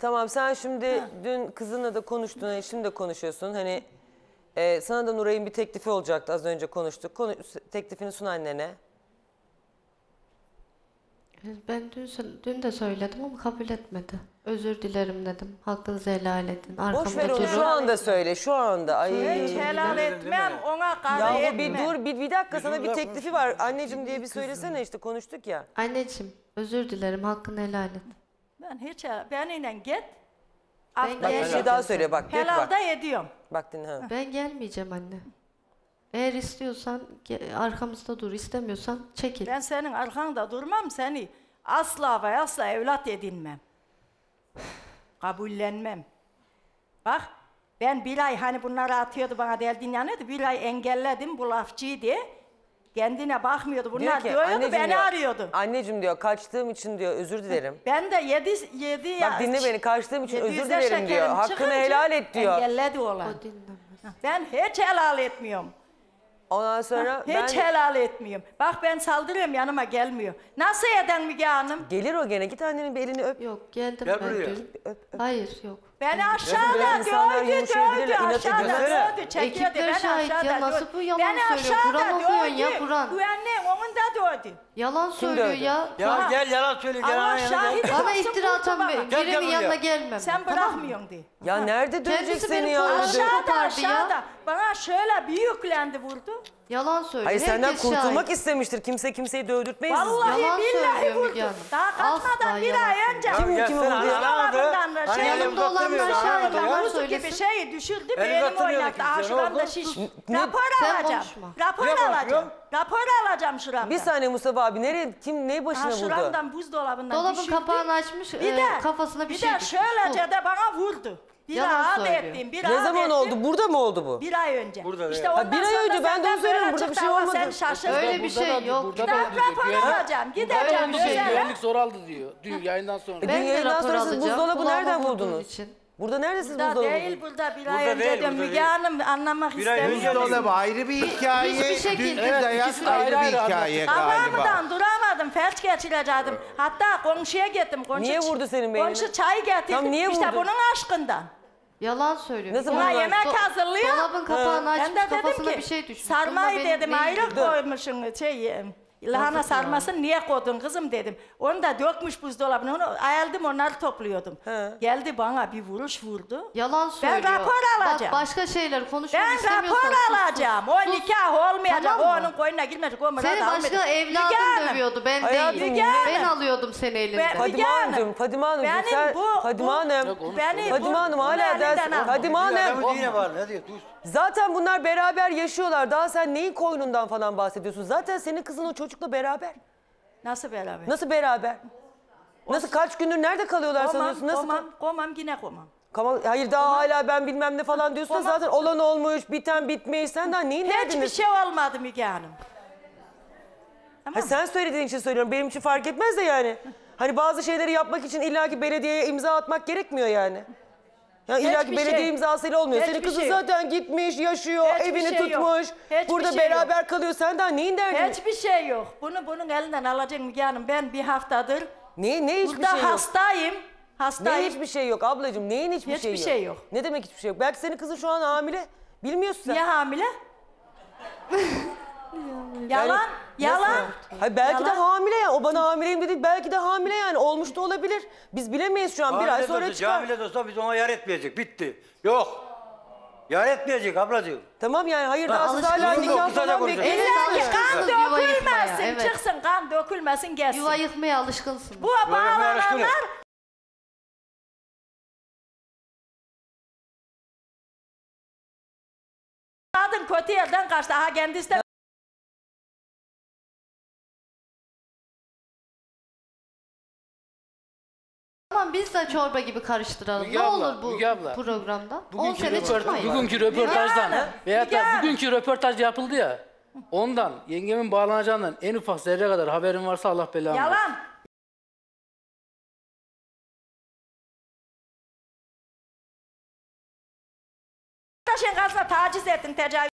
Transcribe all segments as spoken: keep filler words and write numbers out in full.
Tamam sen şimdi ha. dün kızınla da konuştun, şimdi de konuşuyorsun. Hani e, sana da Nuray'ın bir teklifi olacaktı, az önce konuştuk. Konu, teklifini sun annene. Ben dün, dün de söyledim ama kabul etmedi. Özür dilerim dedim. Hakkınızı helal edin. Boş ver onu, şu anda söyle, şu anda. Ay. Hiç helal etmem, ona kara ya etmem. bir dur, bir, bir dakika bir sana bir teklifi var. Anneciğim diye bir söylesene, işte konuştuk ya. Anneciğim, özür dilerim, hakkını helal et. Ben hiç, benimle git. Ben bak bir şey daha söyle bak. Helal da ediyorum. Bak dinle. Ha. Ben gelmeyeceğim anne. Eğer istiyorsan arkamızda dur, istemiyorsan çekil. Ben senin arkanda durmam, seni asla ve asla evlat edinmem. Kabullenmem. Bak ben bir ay hani bunları atıyordu bana deldiğin yanıydı, bir ay engelledim bu lafçıydı. Kendine bakmıyordu, bunlar diyor ki, diyordu, beni diyor, arıyordu. Anneciğim diyor, kaçtığım için diyor özür dilerim. Ben de yedi, yedi ya. Bak dinle beni, kaçtığım için özür dilerim diyor. Hakkını helal et diyor. Engelledi olan. Ben hiç helal etmiyorum. Ondan sonra ha, ben... Hiç helal etmiyorum. Bak ben saldırıyorum, yanıma gelmiyor. Nasıl eden Müge Hanım? Gelir o gene. Git annenin bir elini öp. Yok geldim Gel ben buraya. dün. Öp, öp. Hayır yok. Beni aşağıda dövdü, dövdü, aşağıda dövdü, çekiyordu. Ekipler şahit ya, nasıl bu yalan beni söylüyor? Kur'an okuyorsun ya, Kur'an. Güvenliğin onun da dövdü. Yalan söylüyor dövdü? ya. Ya Bana, gel yalan söyle. Allah şahit. bana iftira atan birinin yanına gelmem. Sen bırakmıyorsun diye. Ya nerede dövecek seni ya? Aşağıda, aşağıda. Bana şöyle bir yüklendi, vurdu. Yalan söylüyor. Hayır senden herkes kurtulmak şahit. istemiştir. Kimse kimseyi dövdürtmeyiz. Vallahi yalan billahi vurdu. Müge Hanım. Daha kaçmadan Asla bir yalan ay önce. Kim kimi vurdu ya? Dolabından Hani şey, yanımda olanlar şahit, yalan kuzu gibi söylesin. şeyi düşürdü, Elim benim batırmıyordu oynattı. kimse, Aa ne şuramda oldu? şiş. Ne? Rapor Sen alacağım. konuşma. Rapor Ne alacağım. konuşuyorsun? Rapor alacağım şuramdan. Bir saniye Mustafa abi. Nereye? Kim ne başına Ha vurdu? şuramdan buzdolabından Dolabın düşürdü. kapağını açmış, Bir e, de kafasına bir, bir şey de düşmüş. şöylece Bu. de bana vurdu. Bir Yalan rahat söylüyor. ettim, bir Ne rahat zaman ettim. oldu? Burada mı oldu bu? Bir ay önce. Burada işte ya. ondan Ha, bir ay sonra önce, ben de onu senden söylüyorum, böyle burada bir çıktı şey ama olmadı. Sen şaşırdın. Öyle bir şey yok. Burada Gidip da rapor güvenlik- alacağım. Öyle Gideceğim. bir şey Özel. güvenlik soru aldı diyor. Dün yayından sonra. E, Ben de yayından rapor sonra siz alacağım. buzdolabı Kulağıma nereden vurduğun buldunuz? için. Burada nerede siz Burada buzdolabı değil, buldunuz? burada bir Burada ay önce değil, diyorum. burada Müge değil. Hanım anlamak Bir ay önce istemiyorum. değil. Buzdolabı ayrı bir hikaye, Hiçbir şekilde. gündüz Evet, hayat ikisi de ayrı ayrı bir ayrı hikaye galiba. Kafamdan duramadım, felç geçirecektim. Hatta komşuya gittim. Komşu, Niye vurdu senin beynini? Komşu çay getirdi. Tam niye İşte vurdu? bunun aşkından. Yalan söylüyor. Nasıl Buna bunlar? yemek Do- hazırlıyor. Dolabın kapağını Ben açmış, de dedim kafasına ki, bir şey düşmüş. sarmayı Bunda benim dedim neyim? ayrı koymuşsun şey, lahana Yazık sarmasını niye koydun kızım dedim. Onu da dökmüş buzdolabına, onu ayaldım, onları topluyordum. He. Geldi bana bir vuruş vurdu. Yalan söylüyor. rapor alacağım. Bak başka şeyler konuşmak Ben istemiyorsan rapor sus, sus. alacağım. O Sus. nikah olmayacak. Tamam O mı? onun koynuna girmeyecek. O Murat Seni başka almayacak. evladın Müge Hanım, dövüyordu, ben Hayatım, değil. Müge Ben Hanım. alıyordum seni elinden. Ben- Fadime Müge Hanım, Hanımcığım, Fadime Hanımcığım benim sen, bu- Fadime bu- Hanım, Beni Fadime bu- Hanım bu hala elinden dersin. aldı. Fadime Hanım, Adamın dine var ne diyor? Dur. zaten bunlar beraber yaşıyorlar. Daha sen neyin koynundan falan bahsediyorsun? Zaten senin kızın o çocukla beraber. Nasıl beraber? Nasıl beraber? Nasıl kaç gündür nerede kalıyorlar Komam, sanıyorsun? Nasıl? komam, komam, yine komam. Kama- Hayır daha hala ben bilmem ne falan diyorsun da Komam. zaten olan olmuş, biten bitmiş. Sen daha neyin Hiçbir derdiniz? şey olmadı Müge Hanım. Tamam. Ha, sen söylediğin için söylüyorum. Benim için fark etmez de yani. Hani bazı şeyleri yapmak için illaki belediyeye imza atmak gerekmiyor yani. Yani illaki Hiçbir belediye şey. imzasıyla olmuyor. Hiçbir Senin kızın şey yok. zaten gitmiş, yaşıyor, Hiçbir evini şey yok. tutmuş. Hiçbir Burada şey beraber kalıyor. Sen daha neyin derdin? Hiçbir şey yok. Bunu bunun elinden alacaksın Müge Hanım. Ben bir haftadır Ne, ne hiçbir burada şey yok? hastayım. Ne Hastayım. hiçbir şey yok ablacığım? Neyin hiçbir, Hiçbir şey yok? şey yok. Ne demek hiçbir şey yok? Belki senin kızın şu an hamile. Bilmiyorsun sen. Niye hamile? Yalan, yalan. Hayır, belki de Yalan. hamile ya. O bana hamileyim dedi. Belki de hamile yani. Olmuş da olabilir. Biz bilemeyiz şu an. Bir ay Hamile sonra olsa, çıkar. Camile de olsa biz ona yar etmeyecek. Bitti. Yok. Yar etmeyecek ablacığım. Tamam yani hayır daha siz alışkın hala yok, nikah kısaca falan konuşalım. bekliyorsunuz. İlla ki kan Alışkınsınız yuva yıkmaya, dökülmesin. evet. Çıksın kan dökülmesin gelsin. Yuva yıkmaya alışkınsın. Bu yıkmaya alışkınız. bağlananlar kadın kötü yerden kaçtı. Ha kendisi de Tamam biz de çorba gibi karıştıralım. Müge ne abla, olur bu Müge abla. programda? on Bugünkü, sene röport, çıkmayın. bugünkü röportajdan Müge veyahut da Hanım. bugünkü röportaj yapıldı ya. Ondan yengemin bağlanacağından en ufak zerre kadar haberin varsa Allah belanı versin. yalan. Arkadaşın karşısına taciz ettin, tecavüz.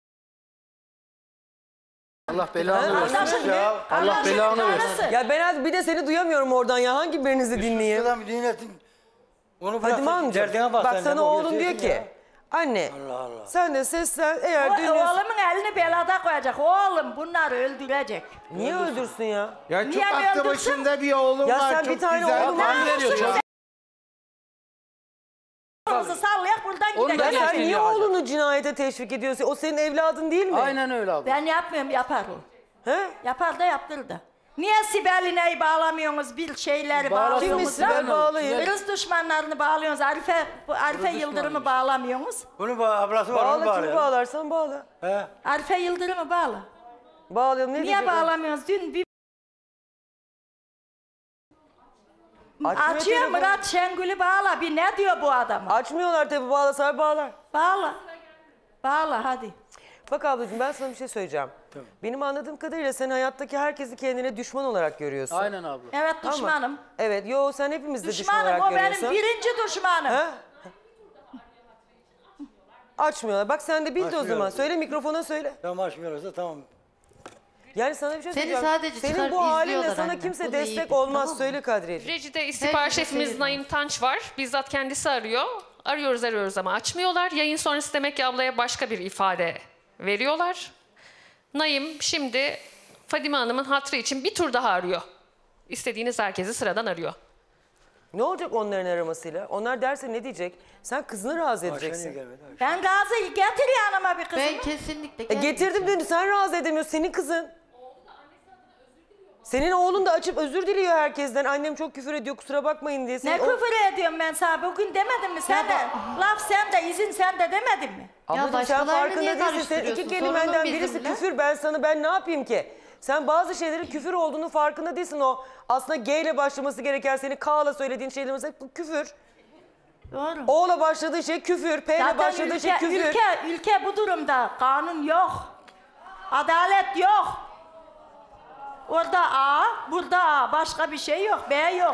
Allah belanı versin Arkadaşın- ya. Allah Arkadaşın belanı karısı. versin. Ya ben az bir de seni duyamıyorum oradan ya. Hangi birinizi dinleyeyim? Şuradan bir dinletin. Onu bırak. Fadime amca Derdine bak, bak sen sana ne oğlun bakıyorsun diyor ya? ki anne Allah Allah. sen de seslen eğer O- dinliyorsun. Oğlumun elini belada koyacak. Oğlum bunları öldürecek. Niye öldürsün ya? Ya çok Niye aklı öldürsün? başında bir oğlum Ya var. sen çok bir tane güzel. oğlum Bak, var. veriyor Suçu çocuk. Kızı sallayak buradan Onu da Ya gidecek. sen geçti niye ya. oğlunu cinayete teşvik ediyorsun? O senin evladın değil mi? Aynen öyle abla. Ben yapmıyorum, yapar o. He? Yapar da yaptır da. Niye Sibel İneği bağlamıyorsunuz, bir şeyleri Bağlasın bağlıyorsunuz Kimisi ben da? bağlayayım. Irız düşmanlarını bağlıyorsunuz, Arife, bu Arife Yıldırım'ı bağlamıyorsunuz. Bunu ba- ablası var, onu Bağla kimi bağlayalım. bağlarsan bağla. He. Arife Yıldırım'ı bağla. Bağlayalım ne Niye diyecek o? bağlamıyorsunuz? Dün bir Açmıyor açıyor telefonu. Murat Şengül'ü bağla. Bir ne diyor bu adama? Açmıyorlar tabii bağlasalar bağlar. Bağla. Bağla hadi. Bak ablacığım ben sana bir şey söyleyeceğim. Benim anladığım kadarıyla sen hayattaki herkesi kendine düşman olarak görüyorsun. Aynen abla. Evet Tamam. düşmanım. Evet yo sen hepimizi de düşman Düşmanım, olarak o benim görüyorsun. birinci düşmanım. He? Açmıyorlar. Bak sen de bil de o zaman. Açmıyorlar. Söyle mikrofona söyle. Tamam, açmıyorlarsa tamam. Yani sana bir şey Seni söyleyeceğim. sadece Senin çıkarıp bu halinle izliyorlar sana anne. kimse Bunu destek iyi bil, olmaz. tamam mı? Söyle Kadriyeciğim. Rejide istihbarat Herkese şefimiz seyir Naim var. Tanç var. Bizzat kendisi arıyor. Arıyoruz arıyoruz ama açmıyorlar. Yayın sonrası demek ki ablaya başka bir ifade veriyorlar. Naim şimdi Fadime Hanım'ın hatrı için bir tur daha arıyor. İstediğiniz herkesi sıradan arıyor. Ne olacak onların aramasıyla? Onlar derse ne diyecek? Sen kızını razı Ayşe niye edeceksin. gelmedi? Ayşe. Ben Gazi getir yanıma bir kızımı. Ben kesinlikle E gelmeyeceğim. getirdim dün sen razı edemiyorsun. Senin kızın. Senin oğlun da açıp özür diliyor herkesten. Annem çok küfür ediyor kusura bakmayın diye. Ne Senin o- küfür ediyorum ben sana bugün demedim mi sen de? Laf sen de izin sen de demedin mi? Ablacığım sen başkalarını farkında niye değilsin. Senin iki karıştırıyorsun? kelimenden Sorunun birisi bizimle. küfür. Ben sana ben ne yapayım ki? Sen bazı şeylerin küfür olduğunu farkında değilsin. O aslında G ile başlaması gereken senin K'la söylediğin şeylerin mesela bu küfür. Doğru. O'la başladığı şey küfür. P ile Zaten başladığı ülke, şey küfür. ülke, ülke bu durumda. Kanun yok. Adalet yok. Orada A, burada A. Başka bir şey yok. B yok.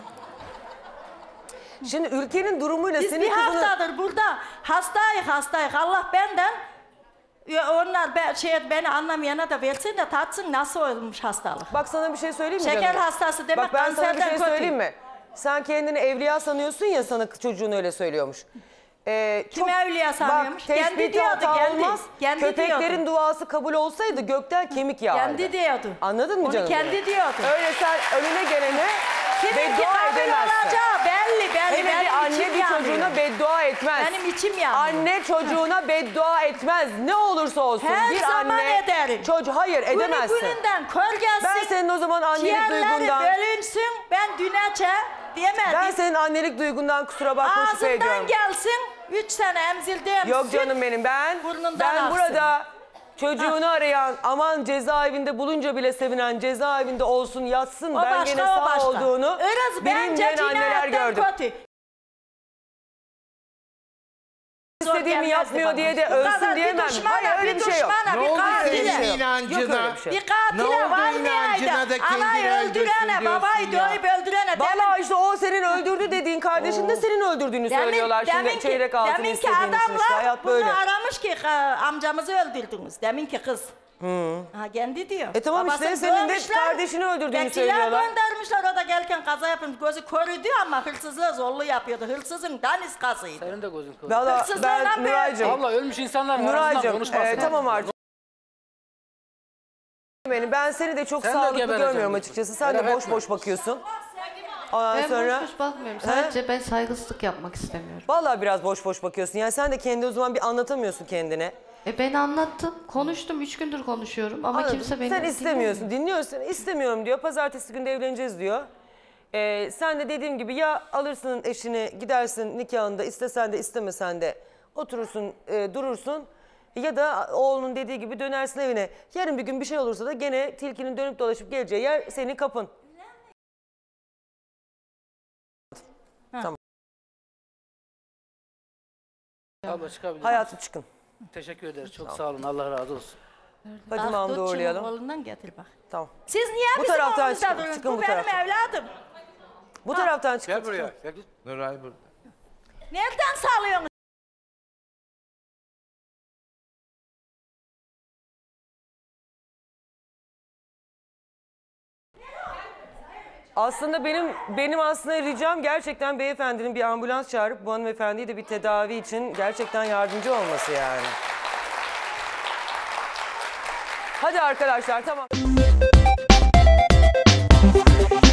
Şimdi ülkenin durumuyla Biz senin bir kızını... haftadır burada hastayız hastayız. Allah benden ya onlar be, şey, beni anlamayana da versin de tatsın nasıl olmuş hastalık. Bak sana bir şey söyleyeyim mi Şeker canım? hastası demek Bak ben sana bir kanserden şey kötü. söyleyeyim mi? Sen kendini evliya sanıyorsun ya sana çocuğun öyle söylüyormuş. Ee, Kim evliya sanıyormuş? Bak Kendi tespit diyordu, hata kendi. olmaz. Kendi Köpeklerin diyordu. duası kabul olsaydı gökten kemik yağardı. Kendi diyordu. Anladın mı Onu canım? kendi benim? diyordu. Öyle sen önüne gelene Kiminki beddua kabul edemezsin. olacağı belli belli. Hele benim bir anne içim bir yanıyor. çocuğuna beddua etmez. Benim içim yanıyor. Anne çocuğuna beddua etmez. Ne olursa olsun. Her bir zaman anne ederim. Çocuğu hayır Günü edemezsin. gününden kör gelsin. Ben senin o zaman annelik ciğerleri duygundan bölünsün. Ben düneçe diyemedim. ben senin annelik duygundan kusura bakma şüphe Ağzından ediyorum. gelsin. Üç sene emzirdim. Yok süt canım benim ben burnundan ben aksın. burada çocuğunu arayan aman cezaevinde bulunca bile sevinen cezaevinde olsun yatsın O ben başka, gene o sağ başka. olduğunu Irız bence bilinmeyen anneler cinayetten gördüm. kötü. İstediğimi gelmezdi yapmıyor bana. diye de Bu ölsün kadar diyemem. Bir düşmana, Hayır öyle bir şey yok. düşmana, Ne bir oldu katile. senin Yok inancına? öyle bir şey. Bir katile Ne oldu var inancına da neydi? kendini Anayı öldürsün öldürene, diyorsun babayı ya? dövüp öldürene. Valla işte o senin öldürdü dediğin kardeşin de senin öldürdüğünü söylüyorlar. Şimdi çeyrek altın deminki istediğin için işte hayat bunu böyle. aramış ki e, amcamızı öldürdünüz. Deminki kız. Ha kendi diyor. E tamam işte, Babasını senin de dövmüşler, kardeşini öldürdüğünü bekçiler söylüyorlar. göndermişler o da gelirken kaza yapmış. Gözü körüydü ama hırsızlığı zorlu yapıyordu. Hırsızın daniskasıydı. Senin de gözün kör. Valla Hırsızlığına ben be- Nuray'cığım. Abla ölmüş insanların arasından Nuray'cığım konuşmasın. e, tamam artık. Beni ben seni de çok Sen de sağlıklı gebereceksin görmüyorum diyorsun. açıkçası. Sen de Merak boş etme. boş bakıyorsun. Ondan Ben sonra boş boş bakmıyorum. Sadece ben saygısızlık yapmak istemiyorum. vallahi biraz boş boş bakıyorsun. Yani sen de kendi o zaman bir anlatamıyorsun kendine. E ben anlattım. Konuştum. Üç gündür konuşuyorum. Ama Anladın? kimse beni Sen istemiyorsun. dinlemiyor. Dinliyorsun. İstemiyorum diyor. Pazartesi günü de evleneceğiz diyor. Ee, sen de dediğim gibi ya alırsın eşini gidersin nikahında istesen de istemesen de oturursun e, durursun. Ya da oğlunun dediği gibi dönersin evine. Yarın bir gün bir şey olursa da gene tilkinin dönüp dolaşıp geleceği yer senin kapın. Tamam. Abla çıkabilir. Hayatım çıkın. Teşekkür ederiz. Çok sağ olun. Allah razı olsun. Fadime Bak, Hanım'ı tut şunu uğurlayalım. kolundan getir bak. Tamam. Siz niye Bu bizim taraftan oğlumuzda çıkın, duruyorsunuz? çıkın Bu bu benim taraftan. evladım. Bu taraftan çıkın. Gel buraya. Gel git. Nuray burada. Nereden sağlıyorsunuz? Aslında benim benim aslında ricam gerçekten beyefendinin bir ambulans çağırıp bu hanımefendiyi de bir tedavi için gerçekten yardımcı olması yani. Hadi arkadaşlar tamam.